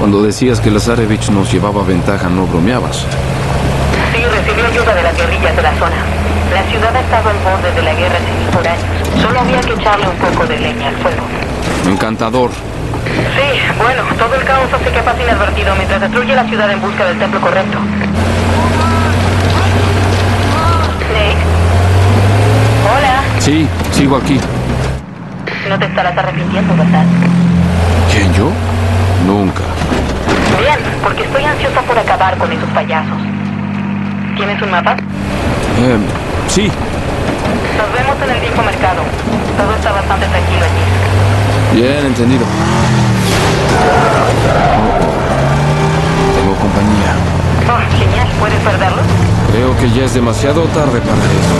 Cuando decías que Lazarevich nos llevaba ventaja, no bromeabas. Sí, recibió ayuda de las guerrillas de la zona. La ciudad ha estado al borde de la guerra civil por años. Solo había que echarle un poco de leña al fuego. Encantador. Sí, bueno, todo el caos hace que pase inadvertido mientras destruye la ciudad en busca del templo correcto. Nate. Hola. Sí, sigo aquí. No te estarás arrepintiendo, ¿verdad? ¿Quién, yo? Nunca. Bien, porque estoy ansiosa por acabar con esos payasos. ¿Tienes un mapa? Sí. Nos vemos en el viejo mercado. Todo está bastante tranquilo allí. Bien, entendido. Tengo compañía. Oh, genial. ¿Puedes perderlo? Creo que ya es demasiado tarde para eso.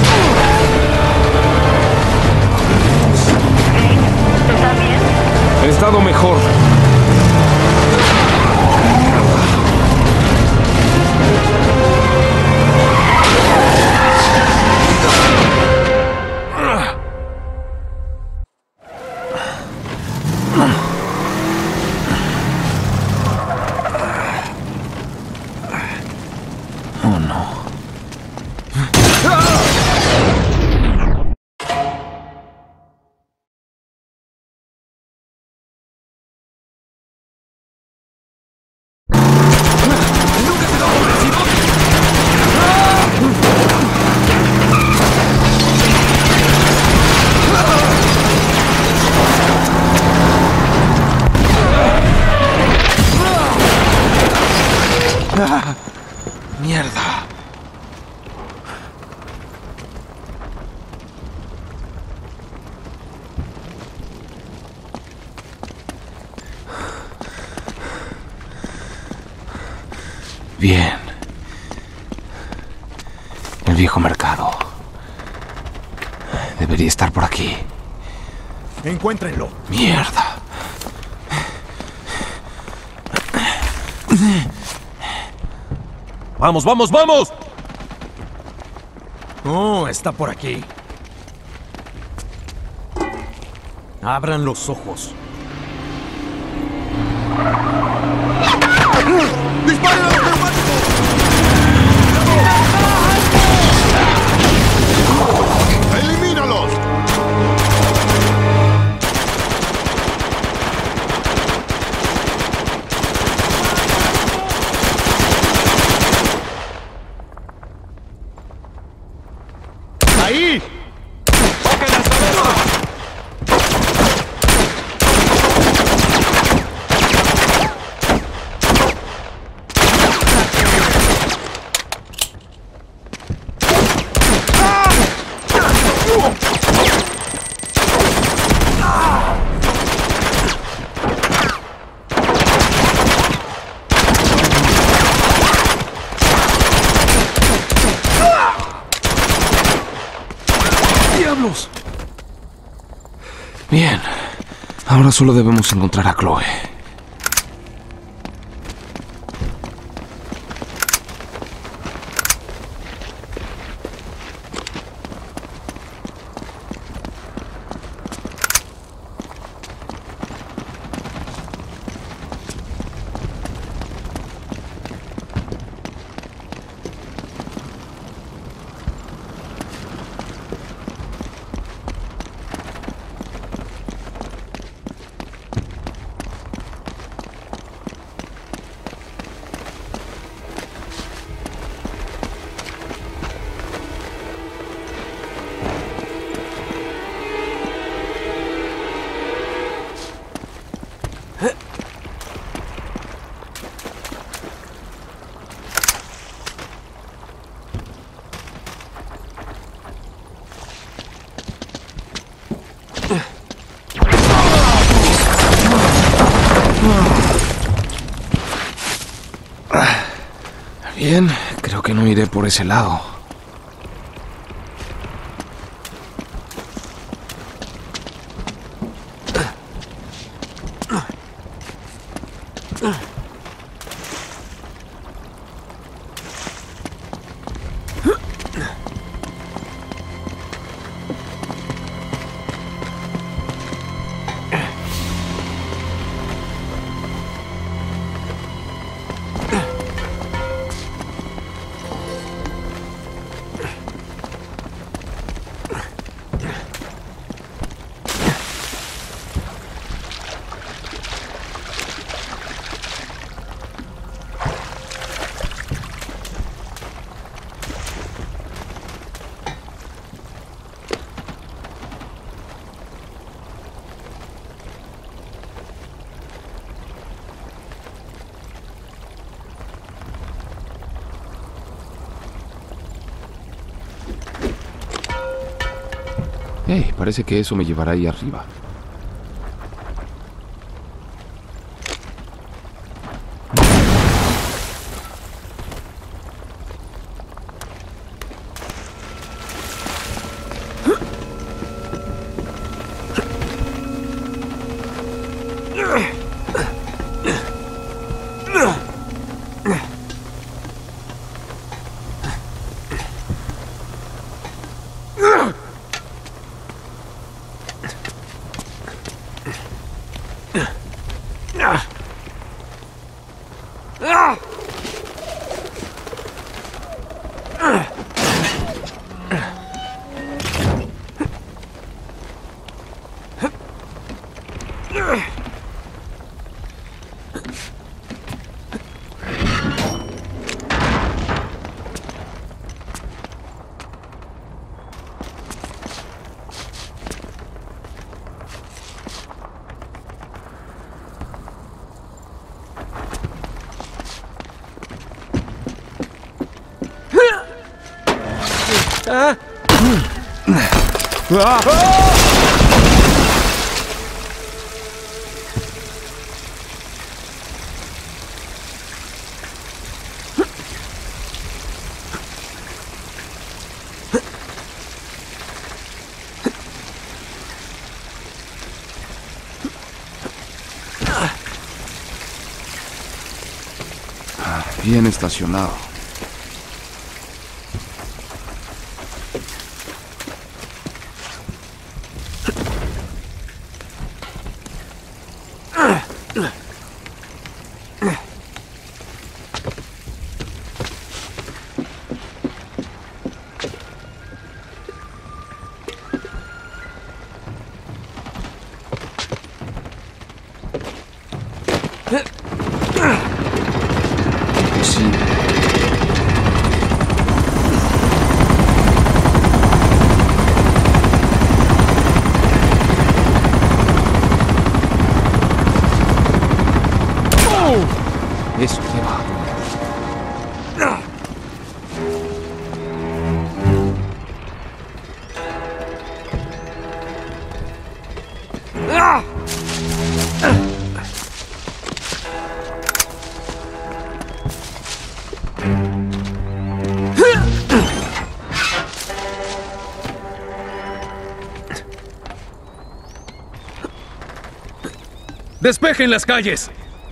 ¿Estás bien? He estado mejor. Oh, no. Mierda. Bien. El viejo mercado. Debería estar por aquí. Encuéntrenlo. Mierda. ¡Vamos, vamos, vamos! Oh, está por aquí. Abran los ojos. ¡Disparen a los neumáticos! ¡Elimínalos! ¡Ahí! ¡Toquen las cabezas! ¡Diablos! Bien. Ahora solo debemos encontrar a Chloe. Bien, creo que no iré por ese lado. Hey, parece que eso me llevará ahí arriba. Bien estacionado. Sí. Eso te va. ¡Despejen las calles!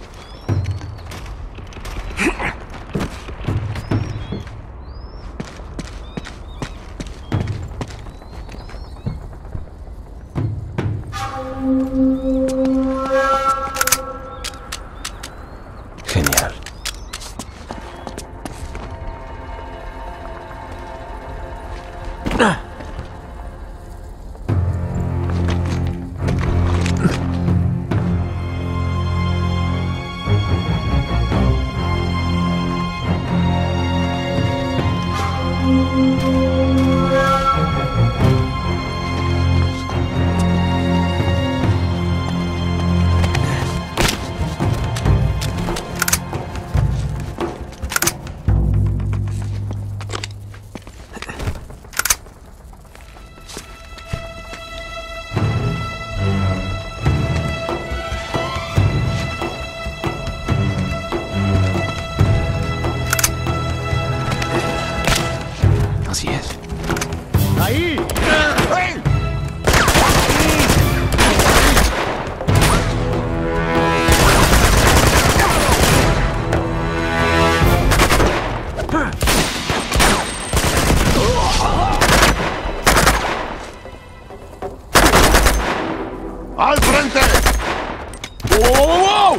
Genial. Así es. ¡Ahí! ¡Hey! ¡Al frente! ¡Wow!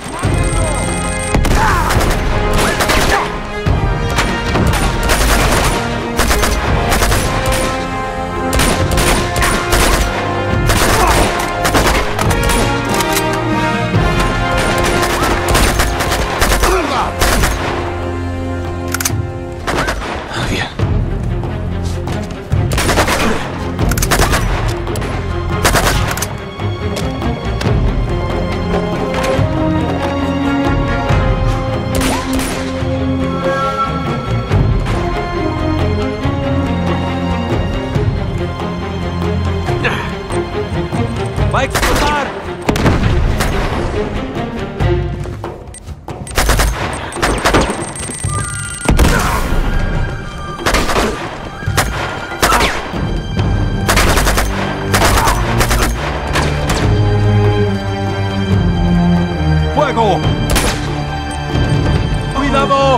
Bien. ¡Cuidado! ¡Cuidado!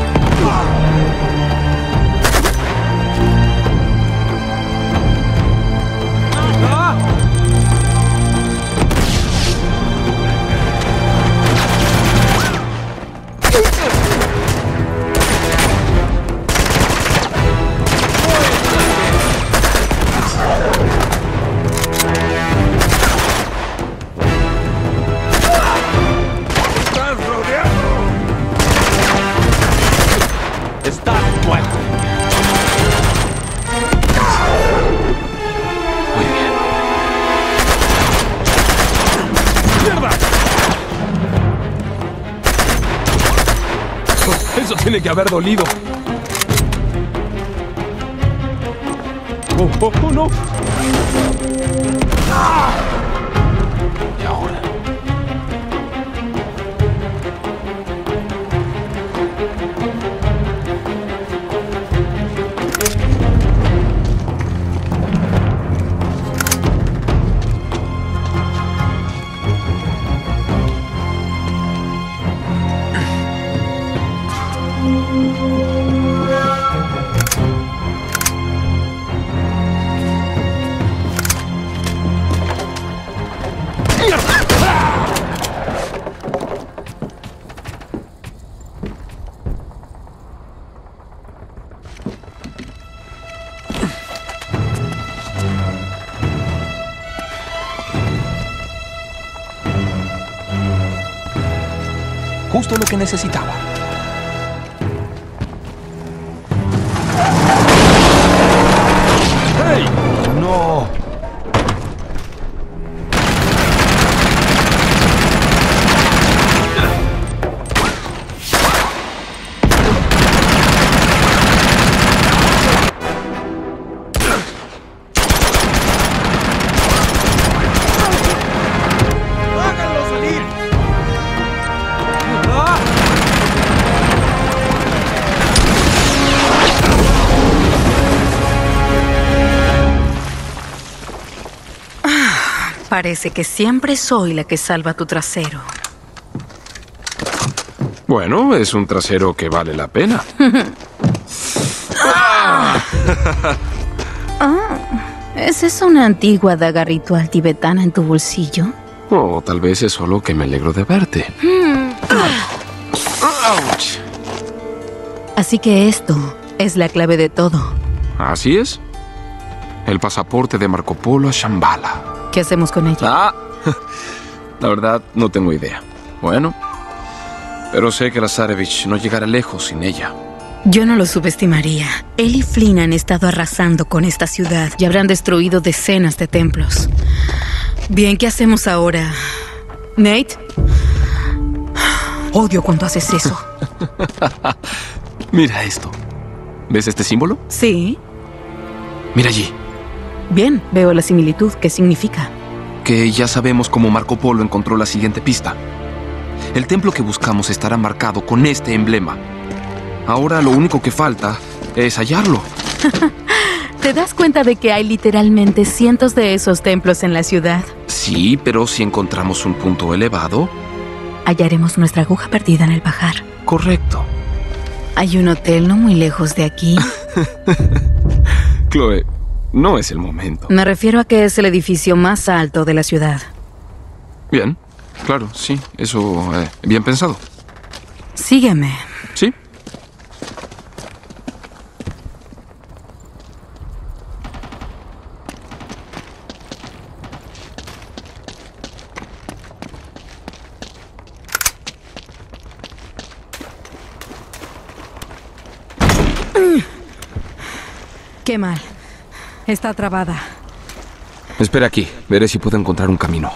¡Estás muerto! Muy bien. ¡Mierda! Oh, eso tiene que haber dolido. ¡Oh, no! ¿Y ahora? Justo lo que necesitaba. ¡Hey! ¡No! ¡Háganlo salir! Parece que siempre soy la que salva tu trasero. Bueno, es un trasero que vale la pena. ¿Es esa una antigua daga ritual tibetana en tu bolsillo? O tal vez es solo que me alegro de verte. ¡Auch! Así que esto es la clave de todo. Así es. El pasaporte de Marco Polo a Shambhala. ¿Qué hacemos con ella? Ah, la verdad no tengo idea. Bueno, pero sé que la Zarevich no llegará lejos sin ella. Yo no lo subestimaría. Él y Flynn han estado arrasando con esta ciudad y habrán destruido decenas de templos. Bien, ¿qué hacemos ahora? ¿Nate? Odio cuando haces eso. Mira esto. ¿Ves este símbolo? Sí. Mira allí. Bien, veo la similitud. ¿Qué significa? Que ya sabemos cómo Marco Polo encontró la siguiente pista. El templo que buscamos estará marcado con este emblema. Ahora lo único que falta es hallarlo. ¿Te das cuenta de que hay literalmente cientos de esos templos en la ciudad? Sí, pero si encontramos un punto elevado... Hallaremos nuestra aguja perdida en el pajar. Correcto. Hay un hotel no muy lejos de aquí. Chloe, no es el momento. Me refiero a que es el edificio más alto de la ciudad. Bien, claro, sí, eso bien pensado. Sígueme. Sí. Qué mal. Está trabada. Espera aquí, veré si puedo encontrar un camino.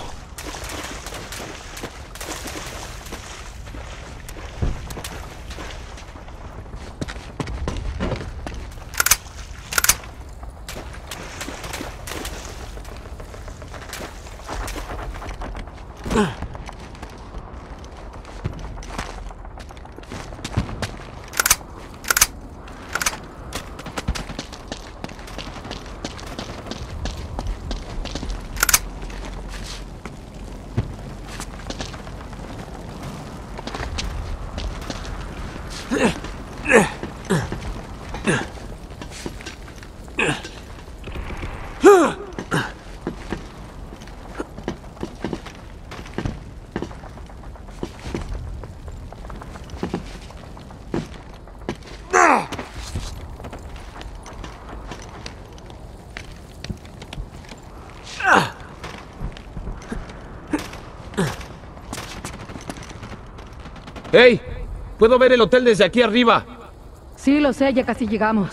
¡Hey! Puedo ver el hotel desde aquí arriba. Sí, lo sé, ya casi llegamos.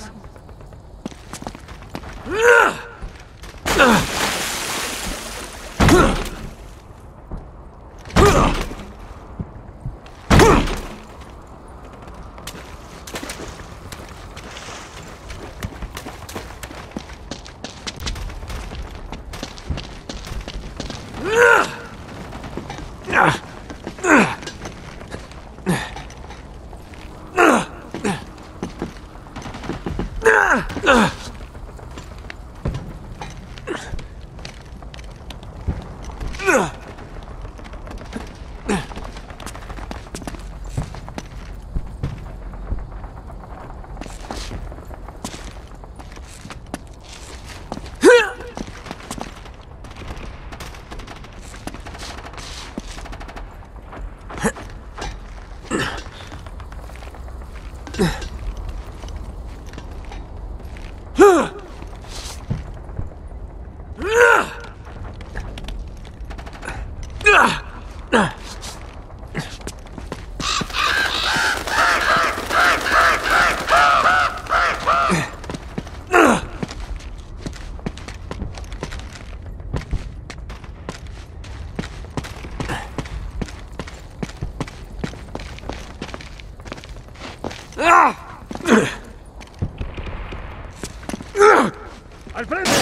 ¡Al frente!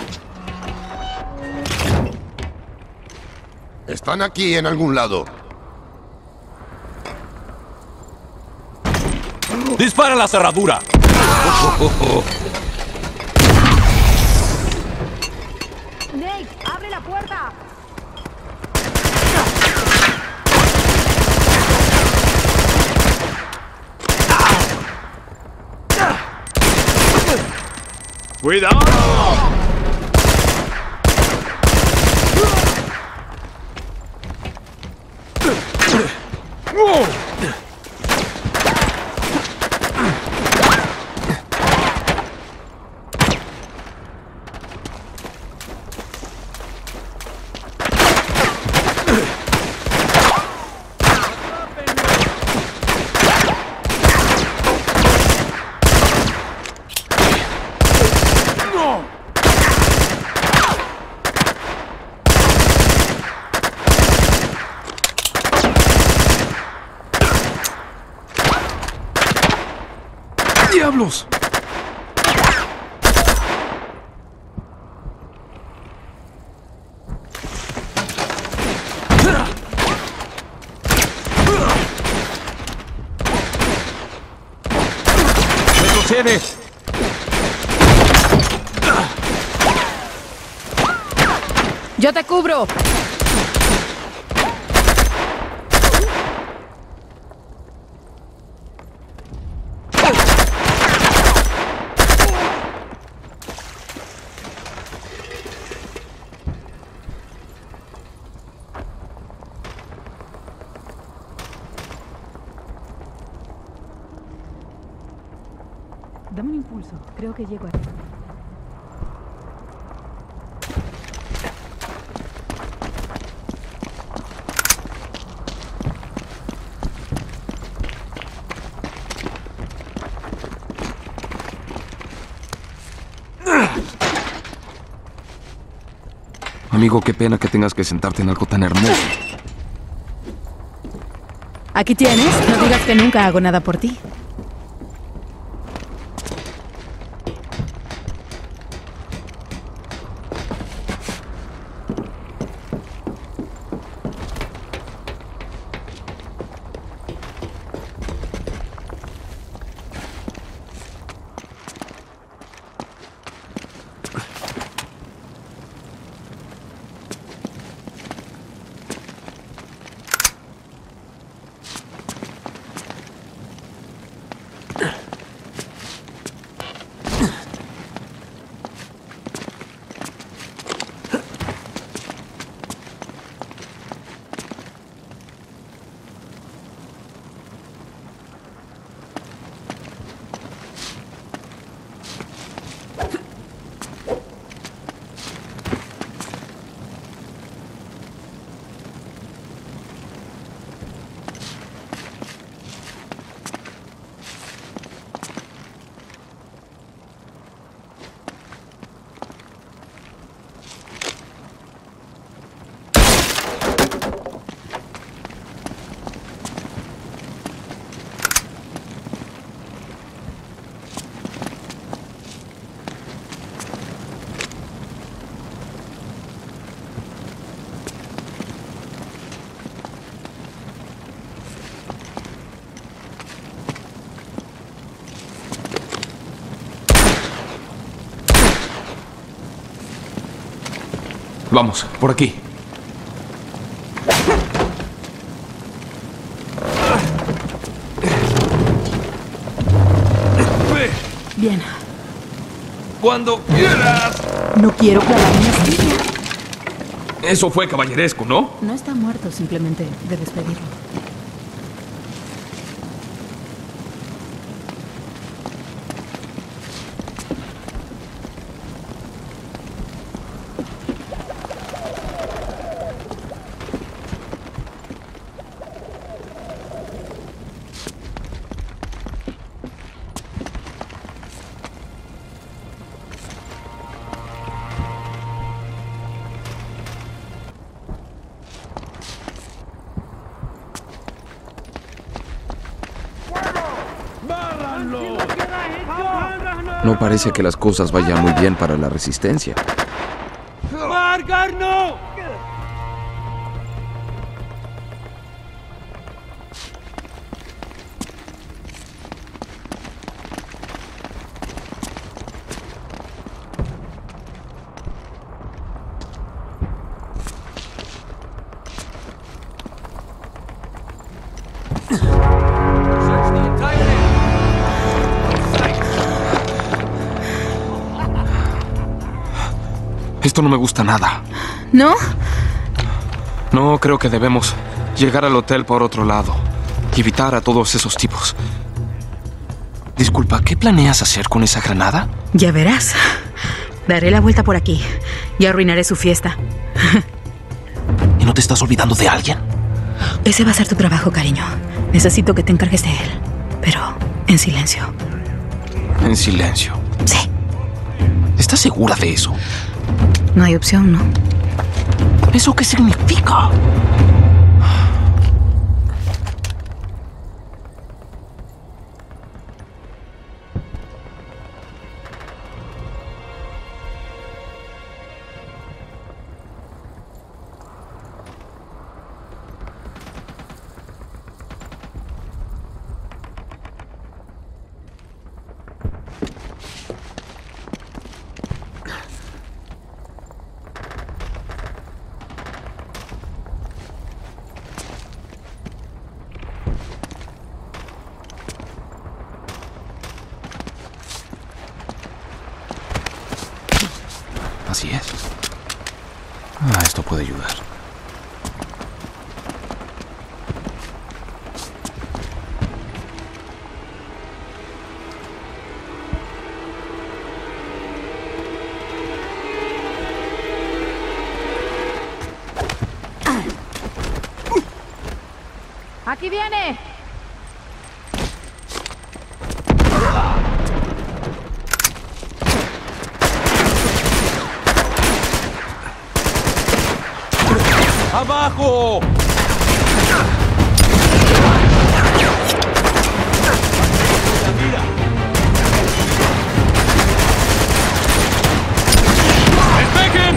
Están aquí en algún lado. ¡Dispara la cerradura! ¡Nate, abre la puerta! ¡Cuidado! ¡Diablos! ¡Retrocede! ¡Yo te cubro! Dame un impulso. Creo que llego a ti. Amigo, qué pena que tengas que sentarte en algo tan hermoso. Aquí tienes. No digas que nunca hago nada por ti. Vamos, por aquí. Bien. Cuando quieras. No quiero clavar una astilla. Eso fue caballeresco, ¿no? No está muerto, simplemente debes pedirlo. No parece que las cosas vayan muy bien para la resistencia. Esto no me gusta nada. ¿No? No, creo que debemos llegar al hotel por otro lado y evitar a todos esos tipos. Disculpa, ¿qué planeas hacer con esa granada? Ya verás. Daré la vuelta por aquí y arruinaré su fiesta. ¿Y no te estás olvidando de alguien? Ese va a ser tu trabajo, cariño. Necesito que te encargues de él, pero en silencio. En silencio. Sí. ¿Estás segura de eso? No hay opción, ¿no? ¿Eso qué significa? Así es. Esto puede ayudar. ¡Aquí viene! ¡Abajo! ¡Despejen!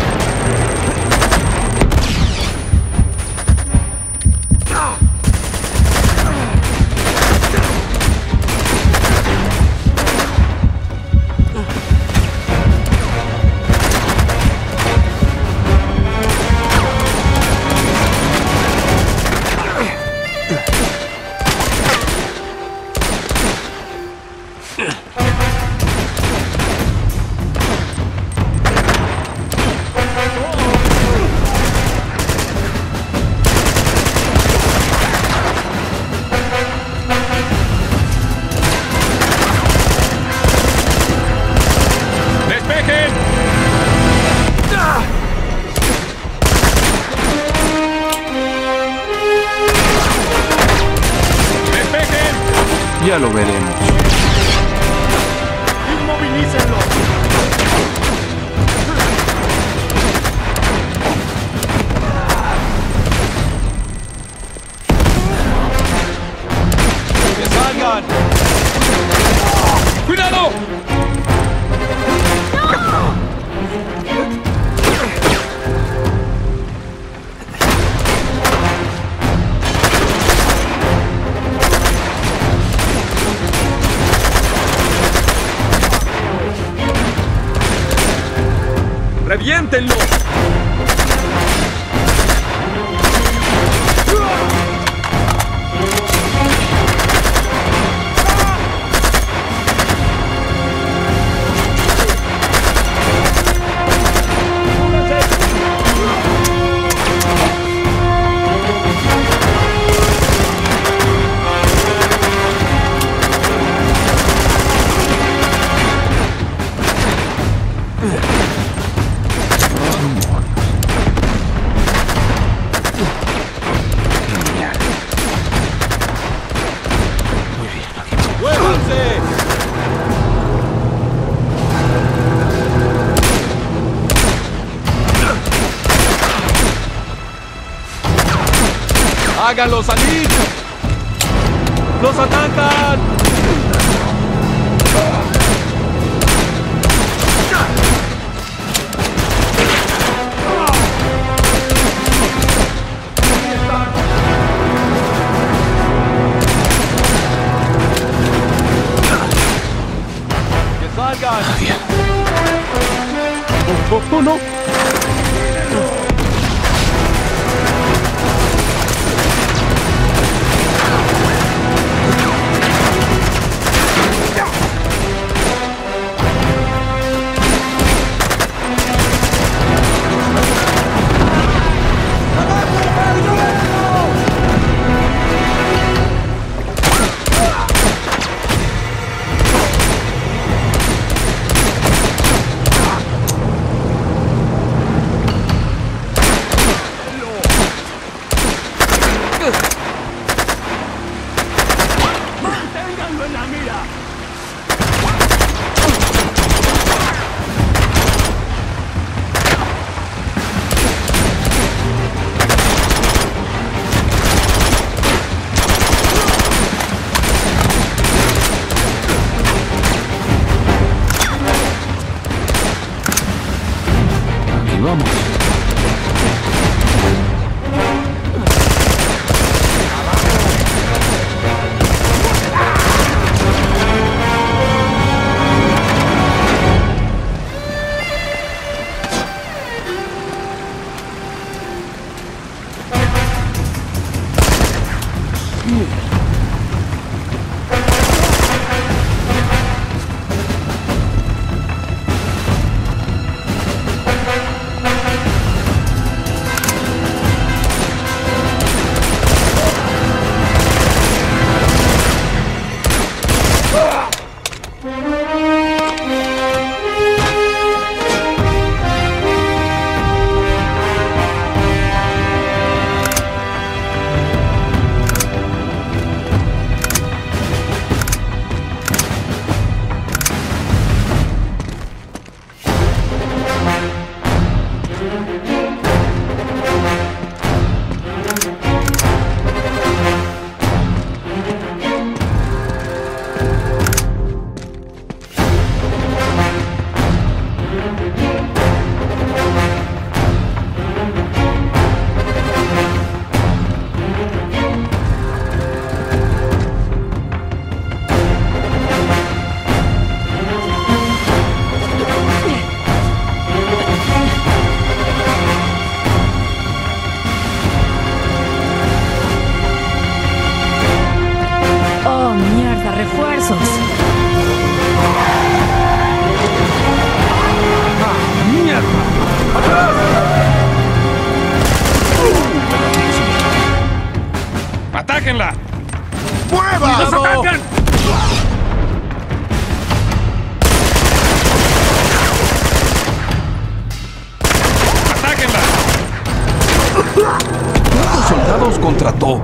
Ya lo veremos. ¡Inmovilícenlo! ¡Que salgan! ¡Cuidado! ¡Reviéntenlo! ¡Háganlo salir! ¡Los atacan! ¡Que salgan! Nadie. ¡Oh, no! Vamos. ¡Atáquenla! ¡Mueva! ¡Nos atacan! ¡Atáquenla! ¿Cuántos soldados contrató?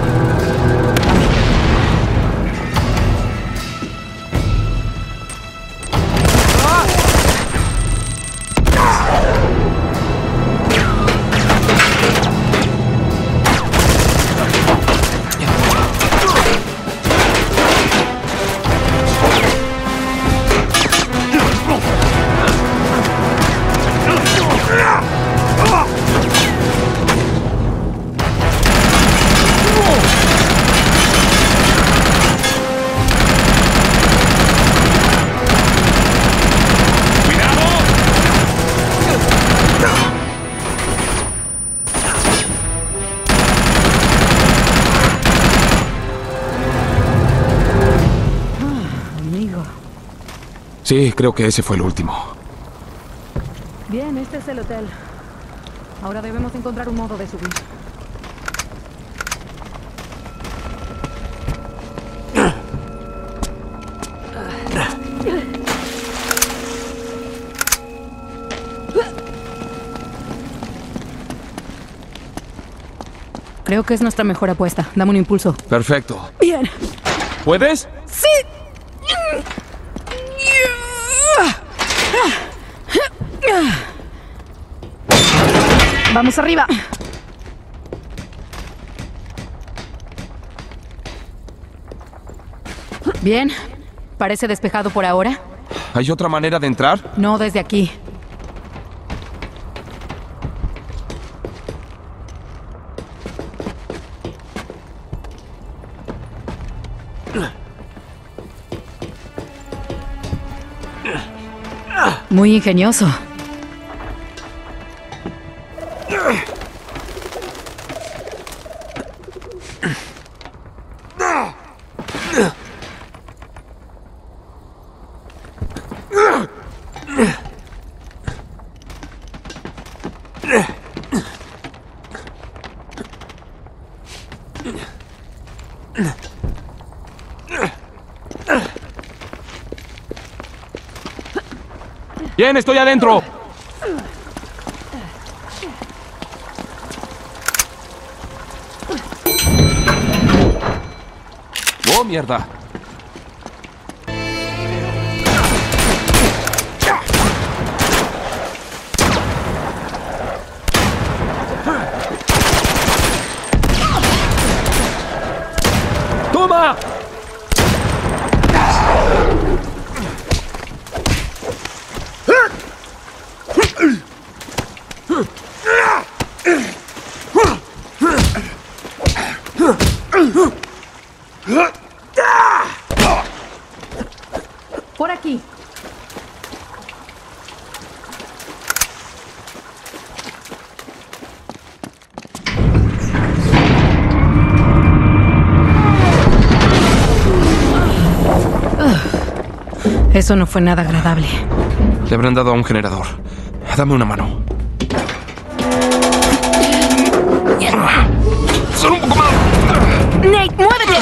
Sí, creo que ese fue el último. Bien, este es el hotel. Ahora debemos encontrar un modo de subir. Creo que es nuestra mejor apuesta. Dame un impulso. Perfecto. Bien. ¿Puedes? ¡Sí! Vamos arriba. Bien. ¿Parece despejado por ahora? ¿Hay otra manera de entrar? No desde aquí. Muy ingenioso. Bien, estoy adentro. ¡Oh, mierda! ¡Toma! Por aquí. Eso no fue nada agradable. Le habrán dado a un generador. Dame una mano. ¡Solo un poco más! ¡Nate, muévete!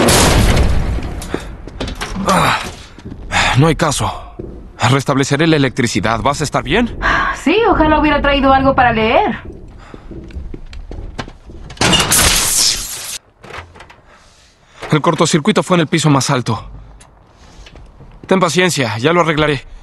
No hay caso. Restableceré la electricidad. ¿Vas a estar bien? Sí, ojalá hubiera traído algo para leer. El cortocircuito fue en el piso más alto. Ten paciencia, ya lo arreglaré.